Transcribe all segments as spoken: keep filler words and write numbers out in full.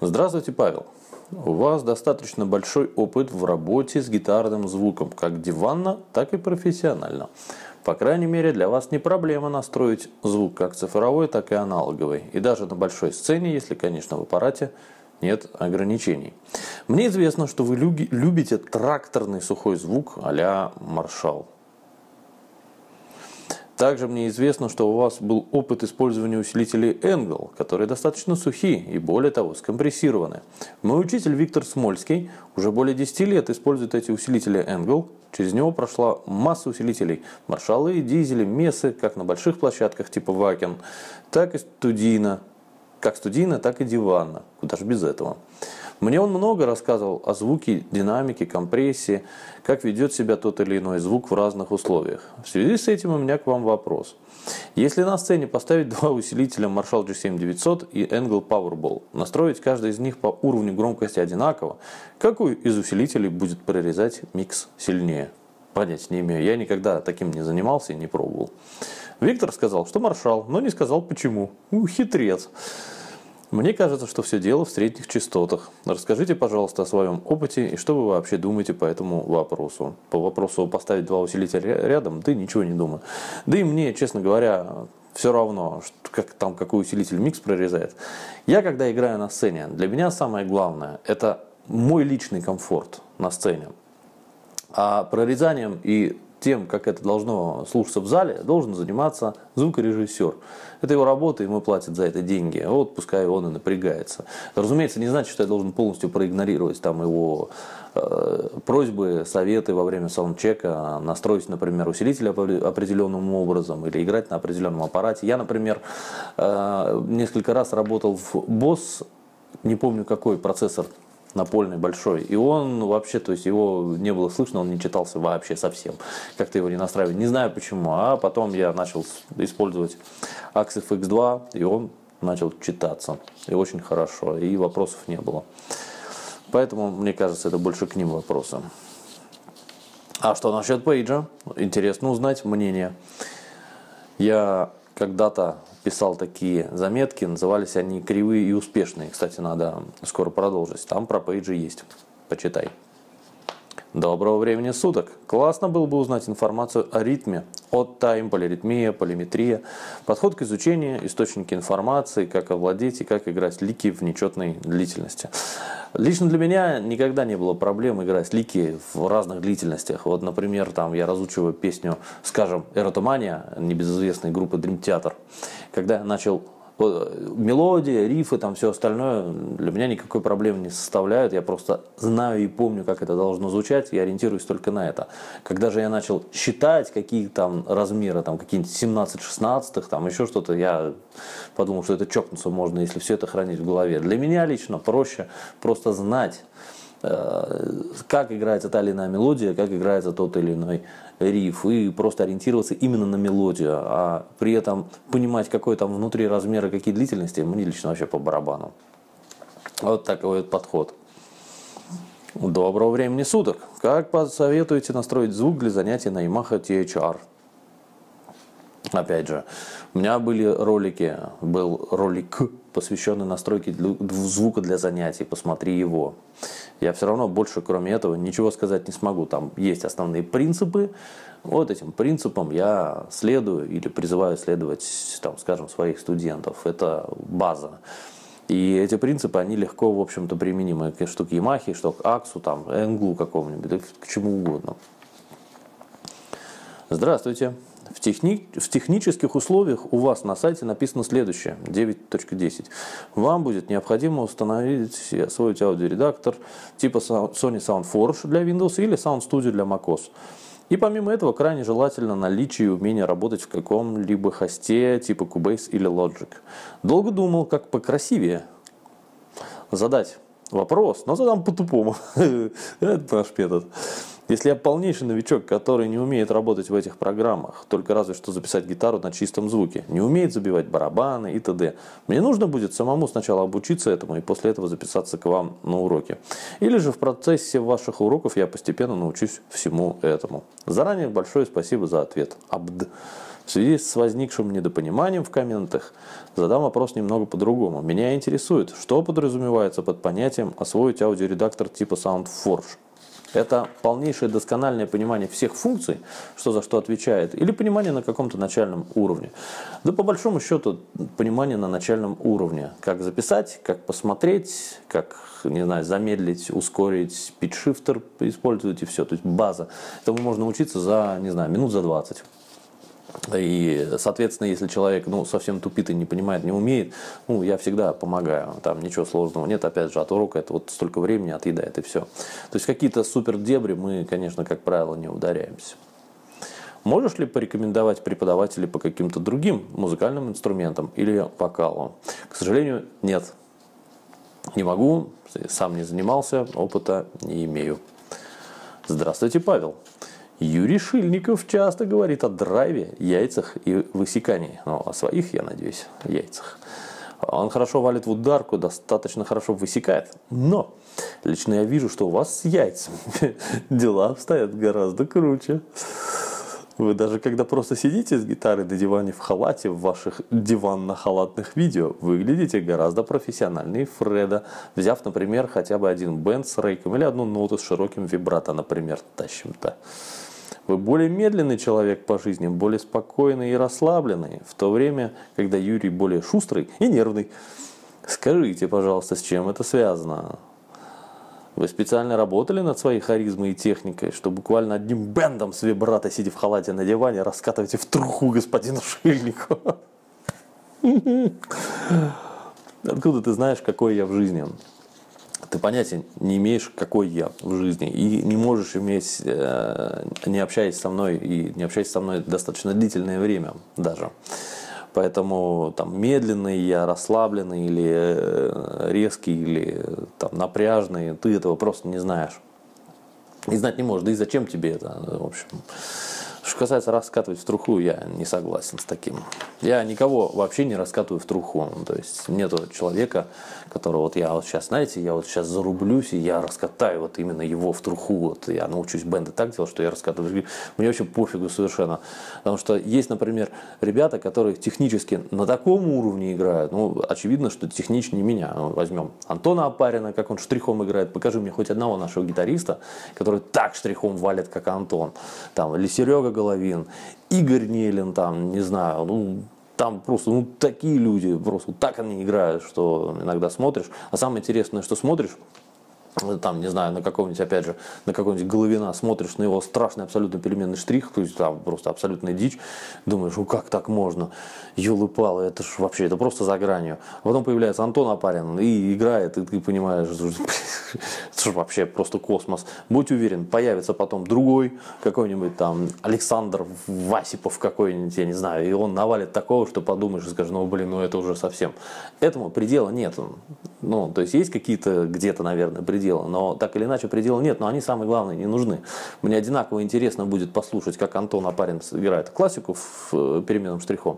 Здравствуйте, Павел. У вас достаточно большой опыт в работе с гитарным звуком, как диванно, так и профессионально. По крайней мере, для вас не проблема настроить звук как цифровой, так и аналоговый. И даже на большой сцене, если, конечно, в аппарате нет ограничений. Мне известно, что вы любите тракторный сухой звук а-ля Marshall. Также мне известно, что у вас был опыт использования усилителей Engl, которые достаточно сухие и, более того, скомпрессированы. Мой учитель Виктор Смольский уже более десяти лет использует эти усилители Engl. Через него прошла масса усилителей Marshall, дизели, месы, как на больших площадках типа Wacken, так и студийно, как студийно, так и диванно. Куда же без этого. Мне он много рассказывал о звуке, динамике, компрессии, как ведет себя тот или иной звук в разных условиях. В связи с этим у меня к вам вопрос. Если на сцене поставить два усилителя Marshall джи семь девятьсот и Engl Powerball, настроить каждый из них по уровню громкости одинаково, какой из усилителей будет прорезать микс сильнее? Понятия не имею, я никогда таким не занимался и не пробовал. Виктор сказал, что Marshall, но не сказал почему. Ну, хитрец. Мне кажется, что все дело в средних частотах. Расскажите, пожалуйста, о своем опыте и что вы вообще думаете по этому вопросу. По вопросу поставить два усилителя рядом, да ничего не думаю. Да и мне, честно говоря, все равно, как там какой усилитель микс прорезает. Я, когда играю на сцене, для меня самое главное – это мой личный комфорт на сцене. А прорезанием и тем, как это должно слушаться в зале, должен заниматься звукорежиссер. Это его работа, ему платят за это деньги. Вот пускай он и напрягается. Разумеется, не значит, что я должен полностью проигнорировать там его э, просьбы, советы во время саундчека, настроить, например, усилитель определенным образом или играть на определенном аппарате. Я, например, э, несколько раз работал в босс, не помню какой процессор, напольный большой, и он вообще, то есть его не было слышно, он не читался вообще совсем, как-то его не настраивали, не знаю почему, а потом я начал использовать Axe эф икс два, и он начал читаться, и очень хорошо, и вопросов не было, поэтому, мне кажется, это больше к ним вопросы. А что насчет пейджа? Интересно узнать мнение. Я когда-то писал такие заметки, назывались они «Кривые и успешные». Кстати, надо скоро продолжить. Там про пейджи есть. Почитай. Доброго времени суток. Классно было бы узнать информацию о ритме, от тайм, полиритмия, полиметрия, подход к изучению, источники информации, как овладеть и как играть лики в нечетной длительности. Лично для меня никогда не было проблем играть лики в разных длительностях. Вот, например, там я разучиваю песню, скажем, «Эротомания» небезызвестной группы Dream Theater. Когда я начал мелодия, рифы, там все остальное для меня никакой проблемы не составляют. Я просто знаю и помню, как это должно звучать, я ориентируюсь только на это. Когда же я начал считать, какие там размеры, там какие-нибудь семнадцать шестнадцать, там еще что-то, я подумал, что это чокнуться можно, если все это хранить в голове. Для меня лично проще просто знать, как играется та или иная мелодия, как играется тот или иной риф, и просто ориентироваться именно на мелодию, а при этом понимать, какой там внутри размер и какие длительности, мне лично вообще по барабану. Вот такой вот подход. Доброго времени суток. Как посоветуете настроить звук для занятий на Yamaha ти эйч ар? Опять же, у меня были ролики, был ролик, посвященный настройке звука для занятий, посмотри его. Я все равно больше, кроме этого, ничего сказать не смогу. Там есть основные принципы, вот этим принципам я следую или призываю следовать, там, скажем, своих студентов. Это база. И эти принципы, они легко, в общем-то, применимы что к Yamaha, что к Аксу, там, Engl какому-нибудь, да к чему угодно. Здравствуйте. В, техни... в технических условиях у вас на сайте написано следующее, девять точка десять. Вам будет необходимо установить и освоить аудиоредактор типа Sony SoundForge для Windows или Sound Studio для macOS. И помимо этого крайне желательно наличие и умение работать в каком-либо хосте типа Cubase или Logic. Долго думал, как покрасивее задать вопрос, но задам по-тупому. Это наш метод. Если я полнейший новичок, который не умеет работать в этих программах, только разве что записать гитару на чистом звуке, не умеет забивать барабаны и т.д., мне нужно будет самому сначала обучиться этому и после этого записаться к вам на уроки. Или же в процессе ваших уроков я постепенно научусь всему этому. Заранее большое спасибо за ответ. Абд. В связи с возникшим недопониманием в комментах задам вопрос немного по-другому. Меня интересует, что подразумевается под понятием «освоить аудиоредактор типа SoundForge». Это полнейшее доскональное понимание всех функций, что за что отвечает, или понимание на каком-то начальном уровне. Да по большому счету понимание на начальном уровне. Как записать, как посмотреть, как, не знаю, замедлить, ускорить, питчшифтер использовать и все. То есть база. Этому можно учиться за, не знаю, минут за двадцать. И, соответственно, если человек ну, совсем тупит и не понимает, не умеет, ну, я всегда помогаю. Там ничего сложного нет. Опять же, от урока это вот столько времени отъедает и все. То есть какие-то супер дебри мы, конечно, как правило, не ударяемся. Можешь ли порекомендовать преподавателей по каким-то другим музыкальным инструментам или вокалу? К сожалению, нет. Не могу, сам не занимался, опыта не имею. Здравствуйте, Павел. Юрий Шильников часто говорит о драйве, яйцах и высекании. Ну, о своих, я надеюсь, яйцах. Он хорошо валит в ударку, достаточно хорошо высекает. Но лично я вижу, что у вас с яйцами дела обстоят гораздо круче. Вы даже когда просто сидите с гитарой на диване в халате в ваших диванно-халатных видео, выглядите гораздо профессиональнее Фреда, взяв, например, хотя бы один бенд с рейком или одну ноту с широким вибрато, например, тащим-то. Вы более медленный человек по жизни, более спокойный и расслабленный, в то время, когда Юрий более шустрый и нервный. Скажите, пожалуйста, с чем это связано? Вы специально работали над своей харизмой и техникой, что буквально одним бендом с вибрато, сидя в халате на диване, раскатываете в труху господину Шильнику? Откуда ты знаешь, какой я в жизни? Ты понятия не имеешь, какой я в жизни, и не можешь иметь, не общаясь со мной, и не общаясь со мной достаточно длительное время даже. Поэтому там медленный я, расслабленный или резкий, или там напряжный, ты этого просто не знаешь. И знать не можешь, да и зачем тебе это, в общем. Что касается раскатывать в труху, я не согласен с таким. Я никого вообще не раскатываю в труху. То есть нету человека, которого вот я вот сейчас, знаете, я вот сейчас зарублюсь, и я раскатаю вот именно его в труху. Вот я научусь бенды так делать, что я раскатываю. Мне вообще пофигу совершенно. Потому что есть, например, ребята, которые технически на таком уровне играют. Ну, очевидно, что техничнее меня. Возьмем Антона Опарина, как он штрихом играет. Покажи мне хоть одного нашего гитариста, который так штрихом валит, как Антон. Там, или Серега Головин, Игорь Нелин, там, не знаю, ну, там просто, ну, такие люди, просто так они играют, что иногда смотришь. А самое интересное, что смотришь, там, не знаю, на какого-нибудь, опять же, на какого-нибудь Головина, смотришь на его страшный абсолютно переменный штрих, то есть там просто абсолютная дичь, думаешь, ну как так можно, ёлы-палы, это ж вообще, это просто за гранью. А потом появляется Антон Опарин и играет, и ты понимаешь, это же вообще просто космос. Будь уверен, появится потом другой какой-нибудь там Александр Васипов какой-нибудь, я не знаю, и он навалит такого, что подумаешь и скажешь, ну блин, ну это уже совсем. Этому предела нет. Ну, то есть есть какие-то где-то, наверное, пределы. Но так или иначе предела нет, но они самые главные не нужны. Мне одинаково интересно будет послушать, как Антон Опарин играет классику в переменным штрихом,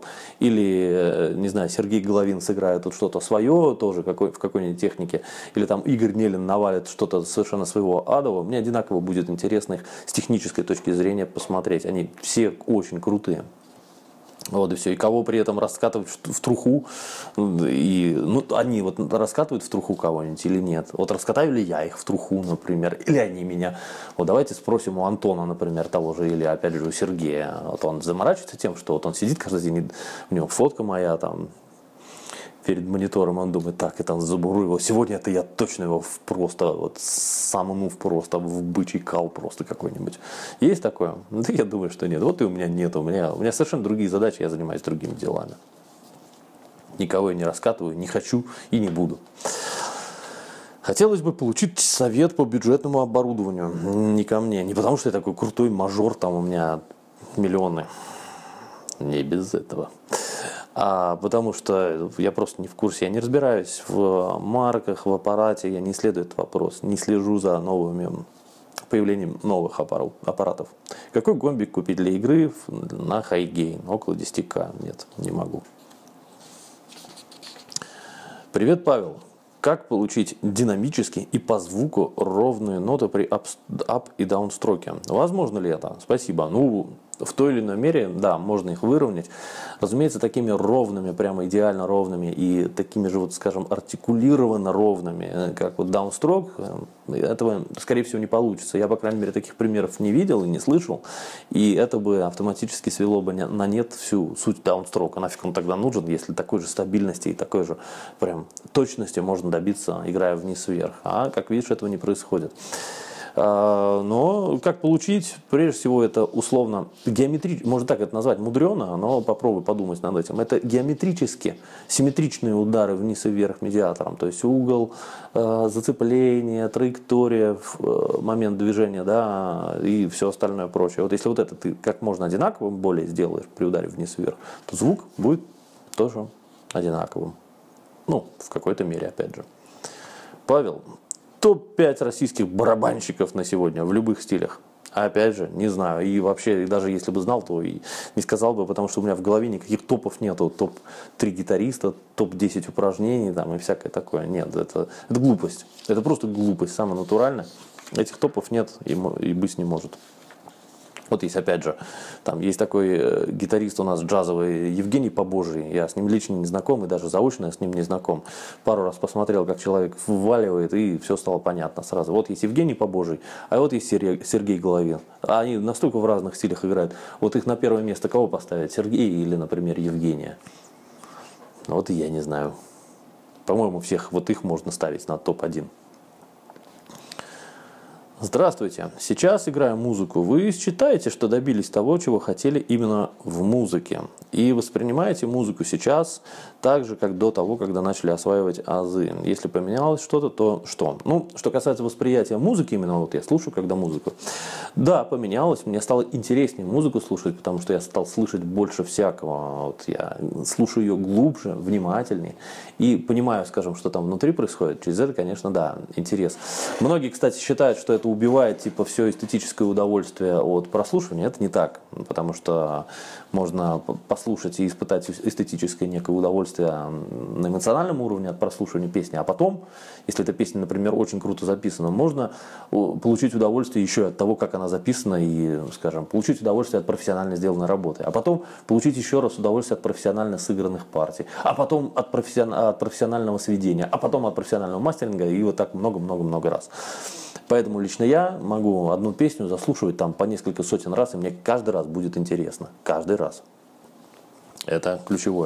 или, не знаю, Сергей Головин сыграет тут что-то свое, тоже какой, в какой-нибудь технике, или там Игорь Нелин навалит что-то совершенно своего адового. Мне одинаково будет интересно их с технической точки зрения посмотреть. Они все очень крутые. Вот и все. И кого при этом раскатывать в труху, и, ну, они вот раскатывают в труху кого-нибудь или нет. Вот раскатаю ли я их в труху, например, или они меня. Вот давайте спросим у Антона, например, того же, или опять же у Сергея. Вот он заморачивается тем, что вот он сидит каждый день, у него фотка моя там перед монитором, он думает, так, это забуру его. Сегодня это я точно его в просто, вот самому в просто, в бычий кал просто какой-нибудь. Есть такое? Да я думаю, что нет. Вот и у меня нет. У меня, у меня совершенно другие задачи, я занимаюсь другими делами. Никого я не раскатываю, не хочу и не буду. Хотелось бы получить совет по бюджетному оборудованию. Не ко мне. Не потому, что я такой крутой мажор, там у меня миллионы. Не без этого. А потому что я просто не в курсе, я не разбираюсь в марках, в аппарате, я не исследую этот вопрос, не слежу за новыми появлением новых аппаратов. Какой гомбик купить для игры на хайгейн? Около десять тысяч. Нет, не могу. Привет, Павел. Как получить динамически и по звуку ровные ноты при up и down строке? Возможно ли это? Спасибо. Ну, в той или иной мере, да, можно их выровнять. Разумеется, такими ровными, прямо идеально ровными и такими же, вот, скажем, артикулированно ровными, как вот даунстрок, этого, скорее всего, не получится. Я, по крайней мере, таких примеров не видел и не слышал. И это бы автоматически свело бы на нет всю суть даунстрока. Нафиг он тогда нужен, если такой же стабильности и такой же прям точности можно добиться, играя вниз-вверх. А, как видишь, этого не происходит. Но как получить, прежде всего, это условно геометрически, можно так это назвать, мудрено, но попробуй подумать над этим. Это геометрически симметричные удары вниз и вверх медиатором, то есть угол, зацепление, траектория, момент движения, да, и все остальное прочее. Вот если вот это ты как можно одинаковым более сделаешь при ударе вниз и вверх, то звук будет тоже одинаковым. Ну, в какой-то мере, опять же. Павел. топ пять российских барабанщиков на сегодня в любых стилях. Опять же, не знаю. И вообще, даже если бы знал, то и не сказал бы, потому что у меня в голове никаких топов нету. топ три гитариста, топ десять упражнений там, и всякое такое. Нет, это, это глупость. Это просто глупость, самая натуральная. Этих топов нет и, и быть не может. Вот есть, опять же, там есть такой э, гитарист у нас джазовый Евгений Побожий. Я с ним лично не знаком и даже заочно с ним не знаком. Пару раз посмотрел, как человек вваливает, и все стало понятно сразу. Вот есть Евгений Побожий, а вот есть Сергей, Сергей Головин. Они настолько в разных стилях играют. Вот их на первое место кого поставить? Сергея или, например, Евгения? Вот и я не знаю. По-моему, всех вот их можно ставить на топ один. Здравствуйте. Сейчас играю музыку. Вы считаете, что добились того, чего хотели именно в музыке? И воспринимаете музыку сейчас так же, как до того, когда начали осваивать азы? Если поменялось что-то, то что? Ну, что касается восприятия музыки, именно вот я слушаю, когда музыку. Да, поменялось. Мне стало интереснее музыку слушать, потому что я стал слышать больше всякого. Вот я слушаю ее глубже, внимательнее. И понимаю, скажем, что там внутри происходит. Через это, конечно, да, интерес. Многие, кстати, считают, что это убивает типа все эстетическое удовольствие от прослушивания. Это не так, потому что можно послушать и испытать эстетическое некое удовольствие на эмоциональном уровне от прослушивания песни, а потом, если эта песня, например, очень круто записана, можно получить удовольствие еще от того, как она записана, и, скажем, получить удовольствие от профессионально сделанной работы, а потом получить еще раз удовольствие от профессионально сыгранных партий, а потом от, профессион... от профессионального сведения, а потом от профессионального мастеринга, и вот так много-много-много раз. Поэтому лично я могу одну песню заслушивать там по несколько сотен раз, и мне каждый раз будет интересно. Каждый раз. Это ключевое.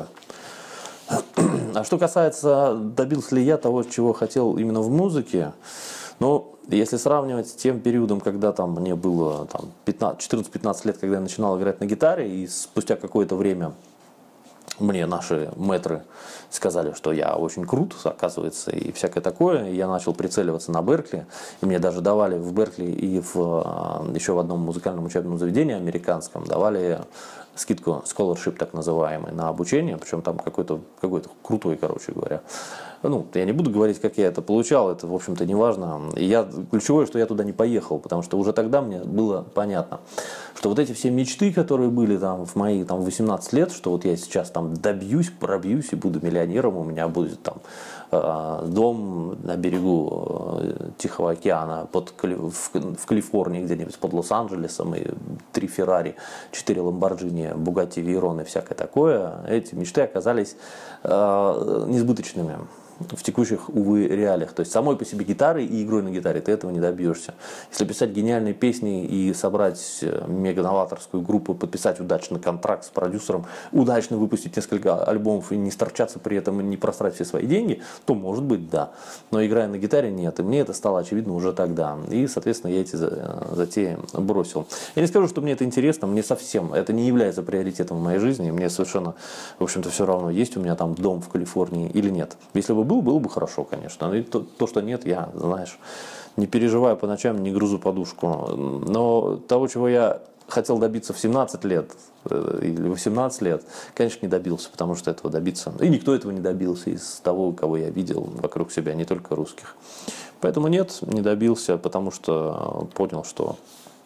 А что касается, добился ли я того, чего хотел именно в музыке, ну, если сравнивать с тем периодом, когда там мне было там, четырнадцать-пятнадцать лет, когда я начинал играть на гитаре, и спустя какое-то время мне наши мэтры сказали, что я очень крут, оказывается, и всякое такое. Я начал прицеливаться на Беркли. И мне даже давали в Беркли и в, еще в одном музыкальном учебном заведении американском давали скидку, scholarship так называемый, на обучение. Причем там какой-то какой-то крутой, короче говоря. Ну, я не буду говорить, как я это получал, это, в общем-то, не важно. И я, ключевое, что я туда не поехал, потому что уже тогда мне было понятно, что вот эти все мечты, которые были там в мои там, восемнадцать лет, что вот я сейчас там добьюсь, пробьюсь и буду миллионером, у меня будет там э, дом на берегу э, Тихого океана под, в, в Калифорнии где-нибудь под Лос-Анджелесом, и три Феррари, четыре Ламборджини, Бугатти Вейрон и всякое такое, эти мечты оказались э, несбыточными в текущих, увы, реалиях. То есть самой по себе гитарой и игрой на гитаре ты этого не добьешься. Если писать гениальные песни и собрать мега-новаторскую группу, подписать удачный контракт с продюсером, удачно выпустить несколько альбомов и не сторчаться при этом и не просрать все свои деньги, то может быть да. Но играя на гитаре нет. И мне это стало очевидно уже тогда. И, соответственно, я эти затеи бросил. Я не скажу, что мне это интересно, мне совсем это не является приоритетом в моей жизни. Мне совершенно, в общем-то, все равно, есть у меня там дом в Калифорнии или нет. Если бы был, было бы хорошо, конечно. Но то, то, что нет, я, знаешь, не переживаю по ночам, не грузу подушку. Но того, чего я хотел добиться в семнадцать лет или восемнадцать лет, конечно, не добился, потому что этого добиться... И никто этого не добился из того, кого я видел вокруг себя, не только русских. Поэтому нет, не добился, потому что понял, что,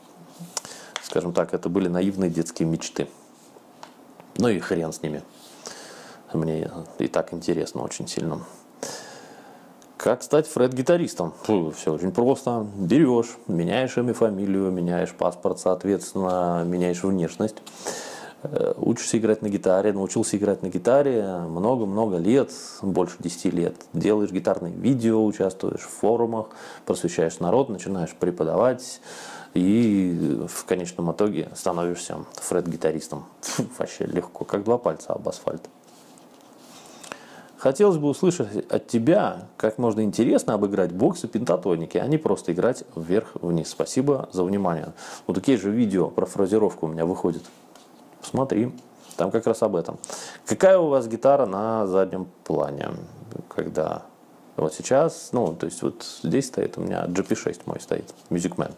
скажем так, это были наивные детские мечты. Ну и хрен с ними. Мне и так интересно очень сильно. Как стать фред-гитаристом? Все очень просто. Берешь, меняешь имя, фамилию, меняешь паспорт, соответственно, меняешь внешность. Учишься играть на гитаре, научился играть на гитаре много-много лет, больше десяти лет. Делаешь гитарные видео, участвуешь в форумах, просвещаешь народ, начинаешь преподавать. И в конечном итоге становишься фред-гитаристом. Вообще легко, как два пальца об асфальт. Хотелось бы услышать от тебя, как можно интересно обыграть боксы пентатоники, а не просто играть вверх-вниз. Спасибо за внимание. Вот такие же видео про фразировку у меня выходят. Смотри, там как раз об этом. Какая у вас гитара на заднем плане? Когда вот сейчас, ну, то есть вот здесь стоит у меня джи пи шесть мой стоит, Music Man.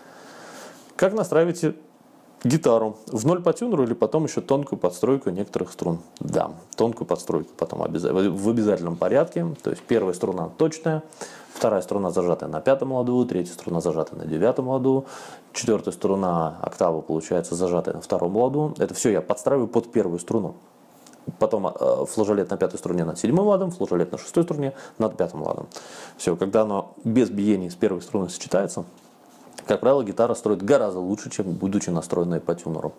Как настраиваете гитару? В ноль по тюнеру или потом еще тонкую подстройку некоторых струн? Да, тонкую подстройку потом обязательно, в обязательном порядке. То есть первая струна точная, вторая струна зажатая на пятом ладу, третья струна зажатая на девятом ладу, четвертая струна октава получается зажатая на втором ладу. Это все я подстраиваю под первую струну. Потом э, флажолет на пятой струне над седьмым ладом, флажолет на шестой струне над пятым ладом. Все, когда оно без биения с первой струной сочетается, как правило, гитара строит гораздо лучше, чем будучи настроенной по тюнеру.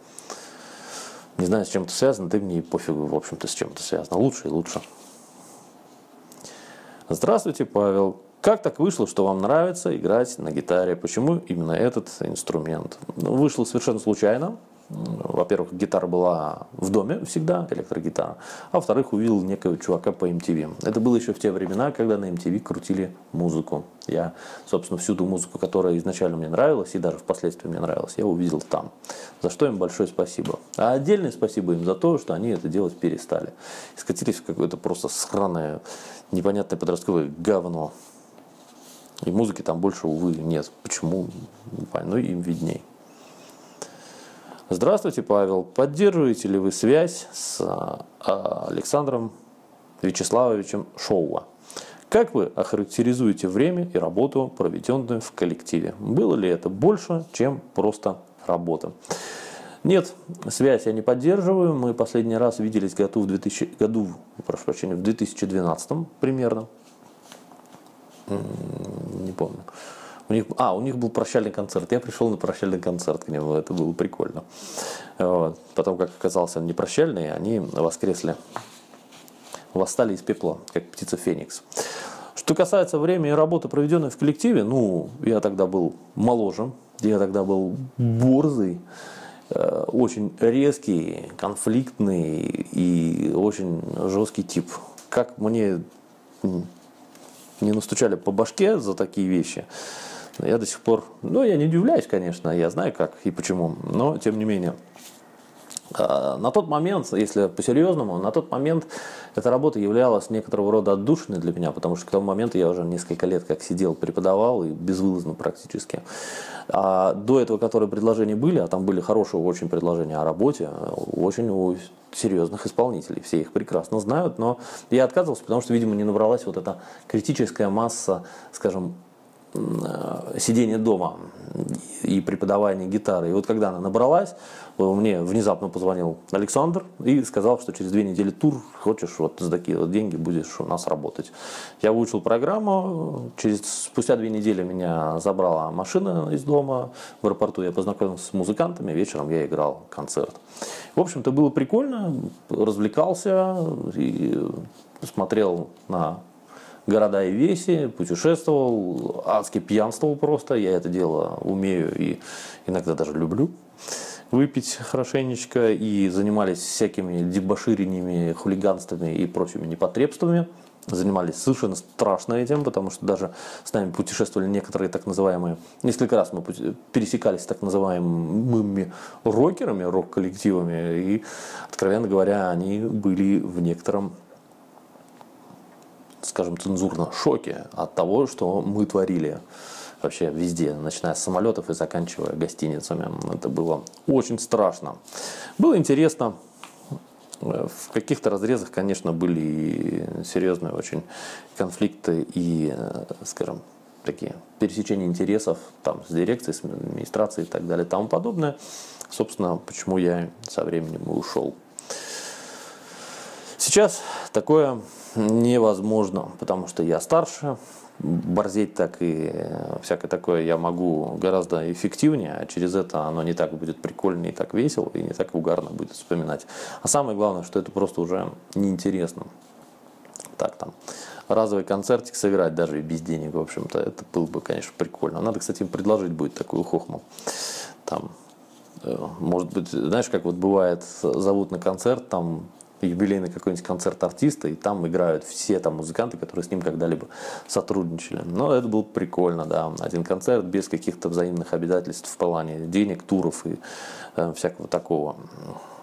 Не знаю, с чем это связано, да и мне пофигу, в общем-то, с чем это связано. Лучше и лучше. Здравствуйте, Павел. Как так вышло, что вам нравится играть на гитаре? Почему именно этот инструмент? Вышло совершенно случайно. Во-первых, гитара была в доме всегда, электрогитара. А во-вторых, увидел некого чувака по эм ти ви. Это было еще в те времена, когда на эм ти ви крутили музыку. Я, собственно, всю ту музыку, которая изначально мне нравилась, и даже впоследствии мне нравилась, я увидел там. За что им большое спасибо. А отдельное спасибо им за то, что они это делать перестали. И скатились в какое-то просто сраное, непонятное подростковое говно. И музыки там больше, увы, нет. Почему? Ну, им видней. Здравствуйте, Павел. Поддерживаете ли вы связь с Александром Вячеславовичем Шоуа? Как вы охарактеризуете время и работу, проведенную в коллективе? Было ли это больше, чем просто работа? Нет, связь я не поддерживаю. Мы последний раз виделись году в, две тысячи, году, прошу прощения, в две тысячи двенадцатом примерно. Не помню. У них, а, у них был прощальный концерт. Я пришел на прощальный концерт к нему. Это было прикольно. Вот. Потом, как оказалось, он не прощальный, они воскресли, восстали из пепла, как птица Феникс. Что касается времени и работы, проведенной в коллективе, ну, я тогда был моложе, я тогда был борзый, э, очень резкий, конфликтный и очень жесткий тип. Как мне не настучали по башке за такие вещи, я до сих пор, ну, я не удивляюсь, конечно, я знаю как и почему, но тем не менее. На тот момент, если по-серьезному, на тот момент эта работа являлась некоторого рода отдушиной для меня, потому что к тому моменту я уже несколько лет как сидел, преподавал, и безвылазно практически. А до этого, которые предложения были, а там были хорошие очень предложения о работе, очень у серьезных исполнителей, все их прекрасно знают, но я отказывался, потому что, видимо, не набралась вот эта критическая масса, скажем, сидения дома и преподавания гитары. И вот когда она набралась, мне внезапно позвонил Александр и сказал, что через две недели тур, хочешь, вот за такие вот деньги будешь у нас работать. Я выучил программу, через, спустя две недели меня забрала машина из дома, в аэропорту я познакомился с музыкантами, вечером я играл концерт. В общем-то, было прикольно, развлекался и смотрел на города и веси, путешествовал, адски пьянствовал просто. Я это дело умею и иногда даже люблю выпить хорошенечко. И занимались всякими дебоширениями, хулиганствами и прочими непотребствами. Занимались совершенно страшно этим, потому что даже с нами путешествовали некоторые так называемые, несколько раз мы пересекались с так называемыми рокерами, рок-коллективами. И, откровенно говоря, они были в некотором, скажем, цензурно шоке от того, что мы творили вообще везде, начиная с самолетов и заканчивая гостиницами. Это было очень страшно. Было интересно. В каких-то разрезах, конечно, были и серьезные очень конфликты и, скажем, такие пересечения интересов там, с дирекцией, с администрацией и так далее и тому подобное. Собственно, почему я со временем и ушел. Сейчас такое невозможно, потому что я старше, борзеть так и всякое такое я могу гораздо эффективнее, а через это оно не так будет прикольно и так весело, и не так угарно будет вспоминать. А самое главное, что это просто уже неинтересно. Так, там, разовый концертик сыграть даже и без денег, в общем-то, это было бы, конечно, прикольно. Надо, кстати, им предложить будет такую хохму. Там, может быть, знаешь, как вот бывает, зовут на концерт, там, юбилейный какой-нибудь концерт артиста, и там играют все там музыканты, которые с ним когда-либо сотрудничали. Но это было прикольно, да. Один концерт без каких-то взаимных обязательств в плане денег, туров и э, всякого такого.